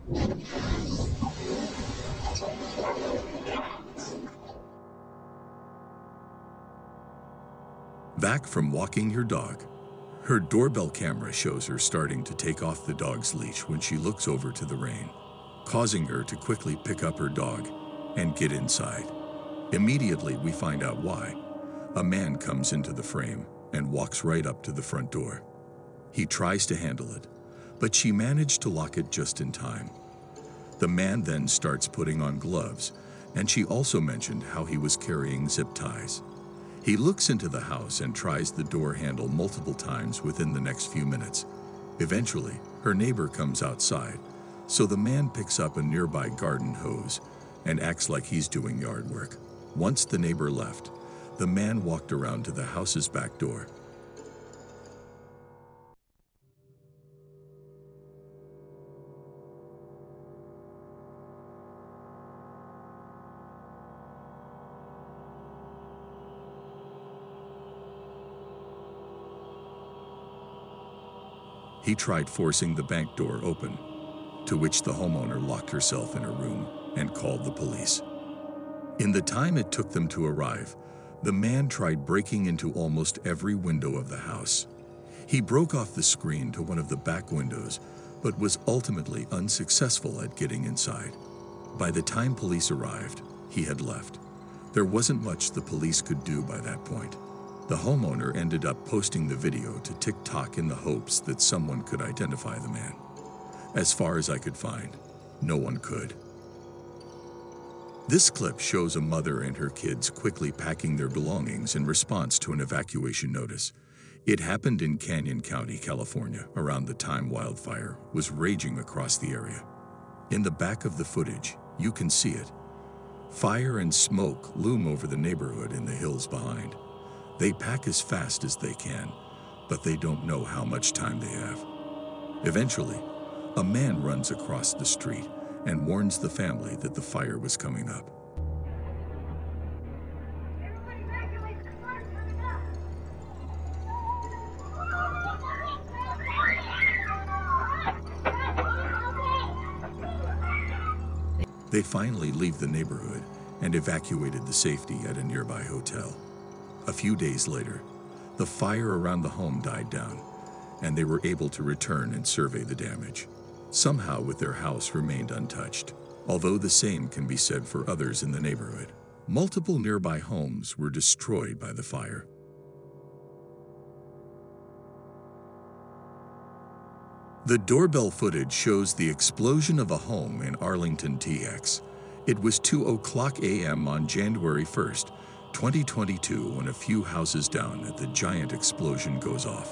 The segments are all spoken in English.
Back from walking her dog, her doorbell camera shows her starting to take off the dog's leash when she looks over to the rain, causing her to quickly pick up her dog and get inside. Immediately, we find out why. A man comes into the frame and walks right up to the front door. He tries to handle it, but she managed to lock it just in time. The man then starts putting on gloves, and she also mentioned how he was carrying zip ties. He looks into the house and tries the door handle multiple times within the next few minutes. Eventually, her neighbor comes outside, so the man picks up a nearby garden hose and acts like he's doing yard work. Once the neighbor left, the man walked around to the house's back door. He tried forcing the bank door open, to which the homeowner locked herself in her room and called the police. In the time it took them to arrive, the man tried breaking into almost every window of the house. He broke off the screen to one of the back windows, but was ultimately unsuccessful at getting inside. By the time police arrived, he had left. There wasn't much the police could do by that point. The homeowner ended up posting the video to TikTok in the hopes that someone could identify the man. As far as I could find, no one could. This clip shows a mother and her kids quickly packing their belongings in response to an evacuation notice. It happened in Canyon County, California, around the time wildfire was raging across the area. In the back of the footage, you can see it. Fire and smoke loom over the neighborhood in the hills behind. They pack as fast as they can, but they don't know how much time they have. Eventually, a man runs across the street and warns the family that the fire was coming up. They finally leave the neighborhood and evacuated the safety at a nearby hotel. A few days later, the fire around the home died down, and they were able to return and survey the damage. Somehow, their house remained untouched, although the same can be said for others in the neighborhood. Multiple nearby homes were destroyed by the fire. The doorbell footage shows the explosion of a home in Arlington, TX. It was 2:00 a.m. on January 1st, 2022, when a few houses down, the giant explosion goes off.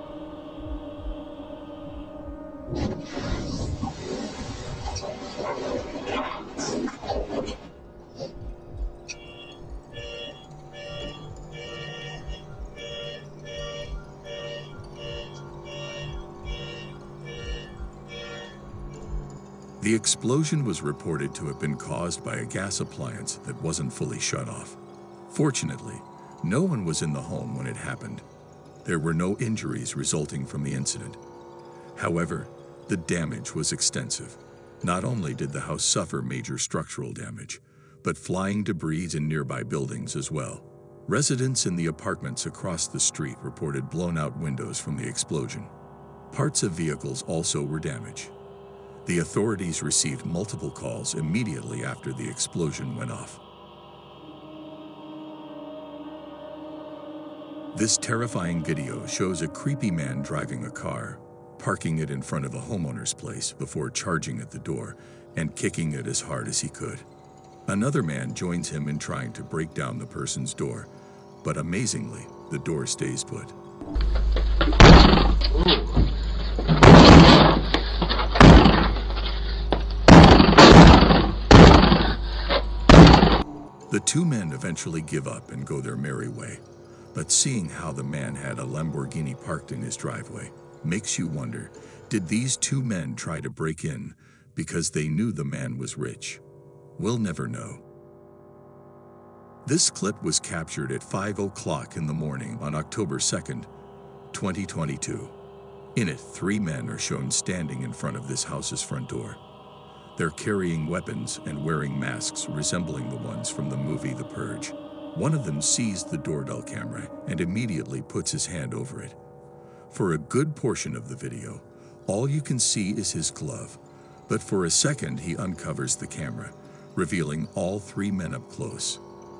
The explosion was reported to have been caused by a gas appliance that wasn't fully shut off. Fortunately, no one was in the home when it happened. There were no injuries resulting from the incident. However, the damage was extensive. Not only did the house suffer major structural damage, but flying debris in nearby buildings as well. Residents in the apartments across the street reported blown-out windows from the explosion. Parts of vehicles also were damaged. The authorities received multiple calls immediately after the explosion went off. This terrifying video shows a creepy man driving a car, parking it in front of a homeowner's place before charging at the door and kicking it as hard as he could. Another man joins him in trying to break down the person's door, but amazingly, the door stays put. The two men eventually give up and go their merry way. But seeing how the man had a Lamborghini parked in his driveway makes you wonder, did these two men try to break in because they knew the man was rich? We'll never know. This clip was captured at 5:00 in the morning on October 2nd, 2022. In it, 3 men are shown standing in front of this house's front door. They're carrying weapons and wearing masks resembling the ones from the movie The Purge. One of them sees the doorbell camera and immediately puts his hand over it. For a good portion of the video, all you can see is his glove, but for a second he uncovers the camera, revealing all three men up close.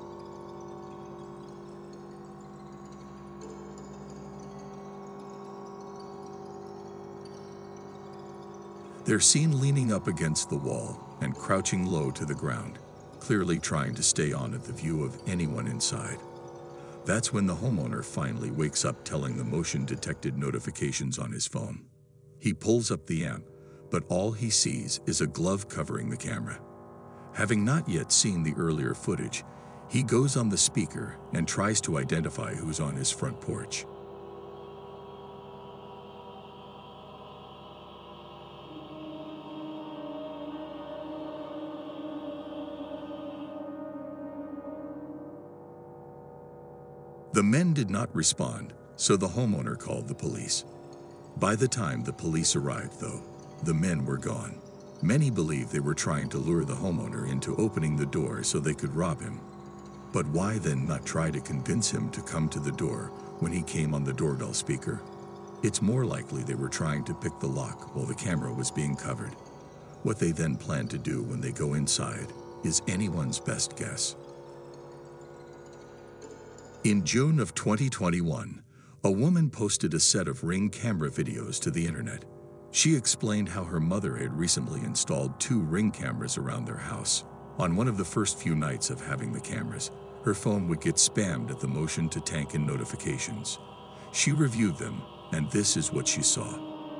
They're seen leaning up against the wall and crouching low to the ground, clearly trying to stay on at the view of anyone inside. That's when the homeowner finally wakes up, telling the motion-detected notifications on his phone. He pulls up the amp, but all he sees is a glove covering the camera. Having not yet seen the earlier footage, he goes on the speaker and tries to identify who's on his front porch. The men did not respond, so the homeowner called the police. By the time the police arrived, though, the men were gone. Many believe they were trying to lure the homeowner into opening the door so they could rob him. But why then not try to convince him to come to the door when he came on the doorbell speaker? It's more likely they were trying to pick the lock while the camera was being covered. What they then plan to do when they go inside is anyone's best guess. In June of 2021, a woman posted a set of Ring camera videos to the internet. She explained how her mother had recently installed 2 Ring cameras around their house. On one of the first few nights of having the cameras, her phone would get spammed at the motion to tank in notifications. She reviewed them, and this is what she saw.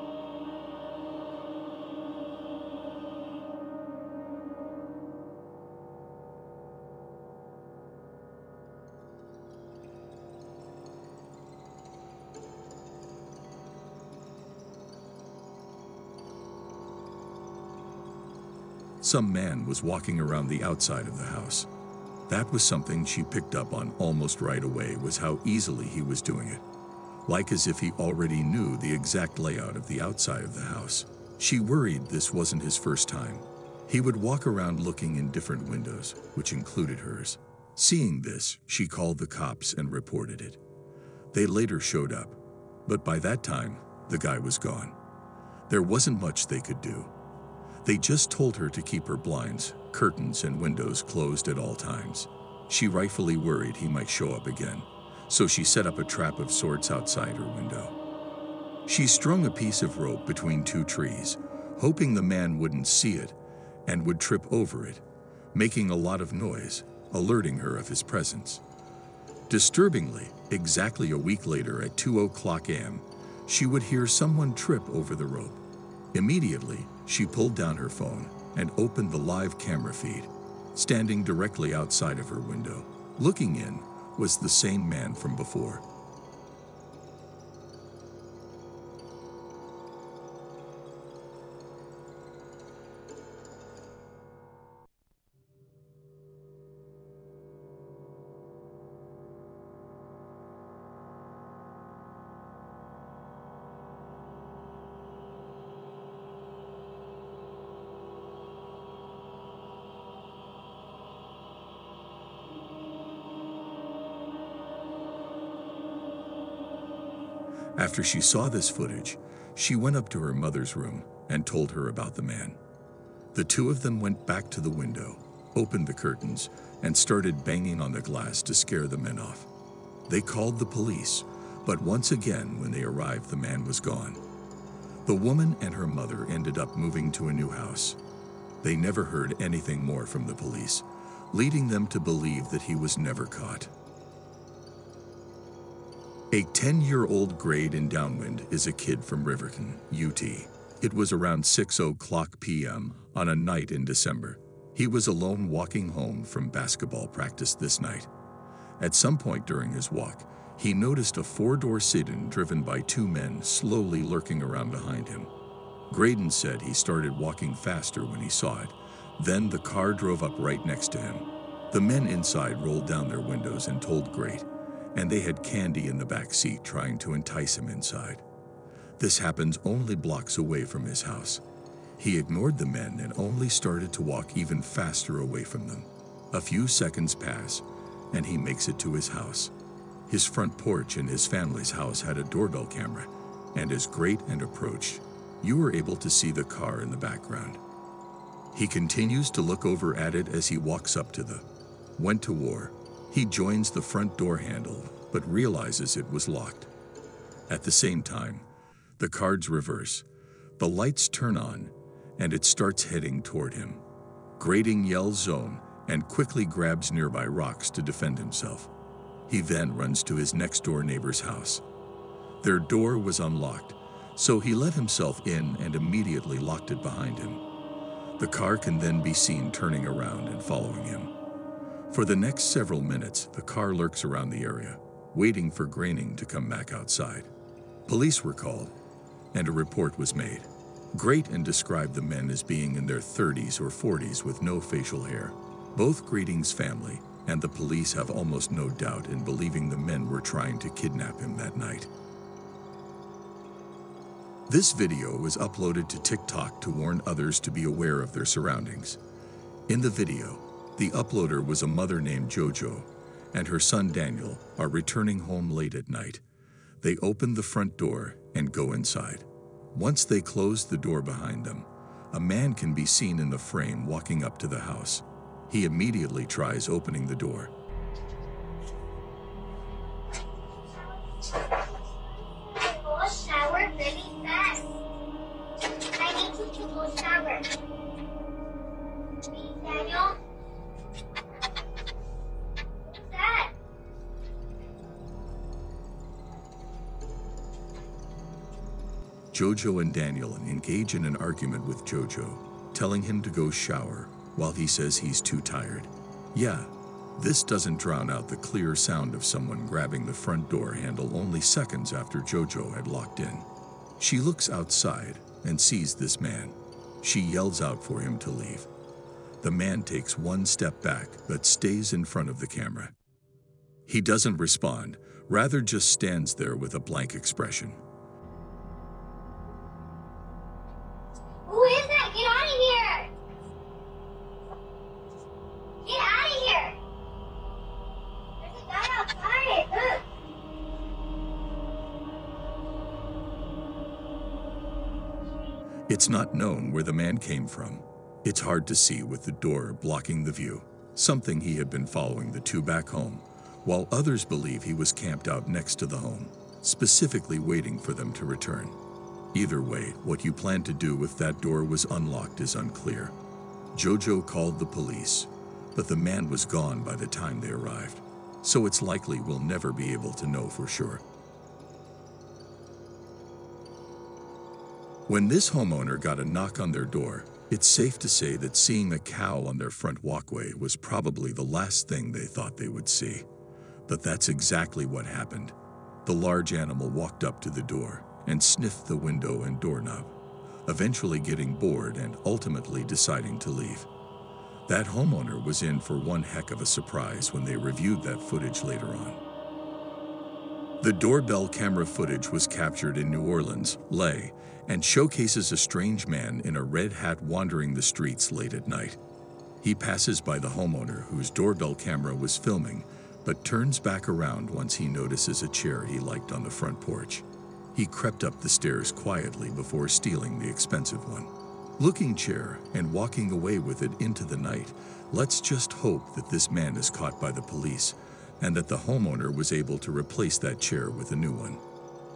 Some man was walking around the outside of the house. That was something she picked up on almost right away, was how easily he was doing it. Like as if he already knew the exact layout of the outside of the house. She worried this wasn't his first time. He would walk around looking in different windows, which included hers. Seeing this, she called the cops and reported it. They later showed up, but by that time, the guy was gone. There wasn't much they could do. They just told her to keep her blinds, curtains, and windows closed at all times. She rightfully worried he might show up again, so she set up a trap of sorts outside her window. She strung a piece of rope between 2 trees, hoping the man wouldn't see it and would trip over it, making a lot of noise, alerting her of his presence. Disturbingly, exactly a week later at 2:00 a.m., she would hear someone trip over the rope. Immediately, she pulled down her phone and opened the live camera feed. Standing directly outside of her window, looking in, was the same man from before. After she saw this footage, she went up to her mother's room and told her about the man. The 2 of them went back to the window, opened the curtains, and started banging on the glass to scare the men off. They called the police, but once again, when they arrived, the man was gone. The woman and her mother ended up moving to a new house. They never heard anything more from the police, leading them to believe that he was never caught. A 10-year-old grade in downwind is a kid from Riverton, UT. It was around 6:00 p.m. on a night in December. He was alone walking home from basketball practice this night. At some point during his walk, he noticed a 4-door sedan driven by 2 men slowly lurking around behind him. Graydon said he started walking faster when he saw it. Then the car drove up right next to him. The men inside rolled down their windows and told Graydon, and they had candy in the back seat trying to entice him inside. This happens only blocks away from his house. He ignored the men and only started to walk even faster away from them. A few seconds pass, and he makes it to his house. His front porch in his family's house had a doorbell camera, and as Great and approached, you were able to see the car in the background. He continues to look over at it as he walks up to the went to war. He joins the front door handle, but realizes it was locked. At the same time, the cards reverse, the lights turn on, and it starts heading toward him. Grating yells zone and quickly grabs nearby rocks to defend himself. He then runs to his next-door neighbor's house. Their door was unlocked, so he let himself in and immediately locked it behind him. The car can then be seen turning around and following him. For the next several minutes, the car lurks around the area, waiting for Graining to come back outside. Police were called, and a report was made. Grayton described the men as being in their 30s or 40s with no facial hair. Both Grating's family and the police have almost no doubt in believing the men were trying to kidnap him that night. This video was uploaded to TikTok to warn others to be aware of their surroundings. In the video, the uploader was a mother named Jojo, and her son Daniel are returning home late at night. They open the front door and go inside. Once they close the door behind them, a man can be seen in the frame walking up to the house. He immediately tries opening the door. Go shower really fast. I need you to go shower. Please, Daniel. Who's that? Jojo and Daniel engage in an argument with Jojo, telling him to go shower while he says he's too tired. Yeah, this doesn't drown out the clear sound of someone grabbing the front door handle only seconds after Jojo had locked in. She looks outside and sees this man. She yells out for him to leave. The man takes one step back but stays in front of the camera. He doesn't respond, rather just stands there with a blank expression. Who is that? Get out of here! Get out of here! There's a guy outside. Look! It's not known where the man came from. It's hard to see with the door blocking the view, something he had been following the two back home, while others believe he was camped out next to the home, specifically waiting for them to return. Either way, what you plan to do with that door was unlocked is unclear. Jojo called the police, but the man was gone by the time they arrived, so it's likely we'll never be able to know for sure. When this homeowner got a knock on their door, it's safe to say that seeing a cow on their front walkway was probably the last thing they thought they would see. But that's exactly what happened. The large animal walked up to the door and sniffed the window and doorknob, eventually getting bored and ultimately deciding to leave. That homeowner was in for one heck of a surprise when they reviewed that footage later on. The doorbell camera footage was captured in New Orleans, LA, and showcases a strange man in a red hat wandering the streets late at night. He passes by the homeowner whose doorbell camera was filming, but turns back around once he notices a chair he liked on the front porch. He crept up the stairs quietly before stealing the expensive one. Looking chair and walking away with it into the night, let's just hope that this man is caught by the police and that the homeowner was able to replace that chair with a new one.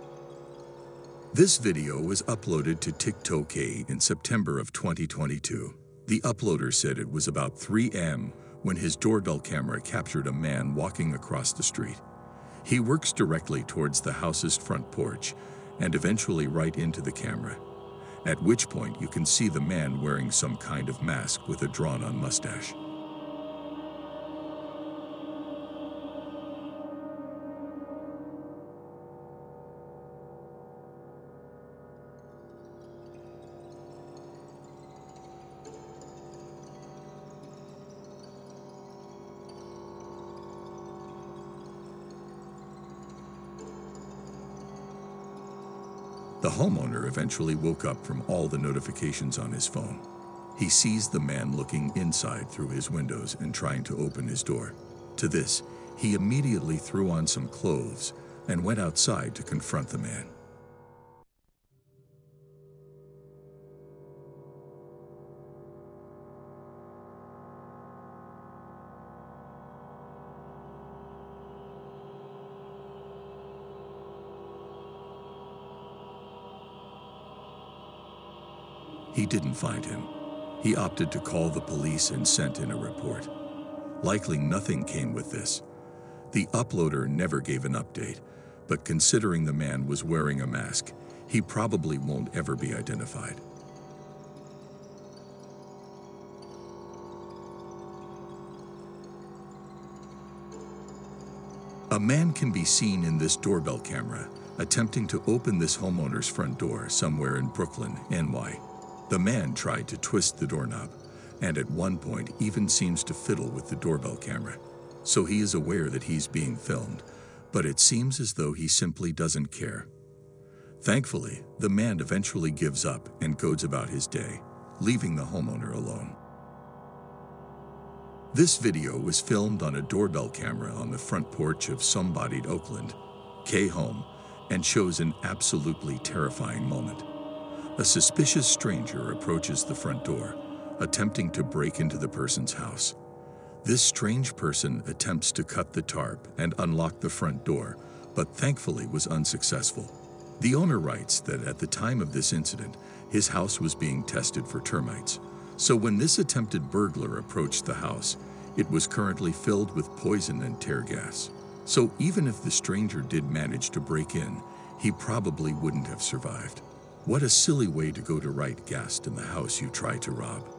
This video was uploaded to TikTok in September of 2022. The uploader said it was about 3 a.m. when his doorbell camera captured a man walking across the street. He works directly towards the house's front porch and eventually right into the camera, at which point you can see the man wearing some kind of mask with a drawn-on mustache. The homeowner eventually woke up from all the notifications on his phone. He sees the man looking inside through his windows and trying to open his door. To this, he immediately threw on some clothes and went outside to confront the man. He didn't find him. He opted to call the police and sent in a report. Likely nothing came with this. The uploader never gave an update, but considering the man was wearing a mask, he probably won't ever be identified. A man can be seen in this doorbell camera attempting to open this homeowner's front door somewhere in Brooklyn, NY. The man tried to twist the doorknob, and at one point even seems to fiddle with the doorbell camera. So he is aware that he's being filmed, but it seems as though he simply doesn't care. Thankfully, the man eventually gives up and goes about his day, leaving the homeowner alone. This video was filmed on a doorbell camera on the front porch of somebodied Oakland, K home, and shows an absolutely terrifying moment. A suspicious stranger approaches the front door, attempting to break into the person's house. This strange person attempts to cut the tarp and unlock the front door, but thankfully was unsuccessful. The owner writes that at the time of this incident, his house was being tested for termites. So when this attempted burglar approached the house, it was currently filled with poison and tear gas. So even if the stranger did manage to break in, he probably wouldn't have survived. What a silly way to go to write guest in the house you try to rob.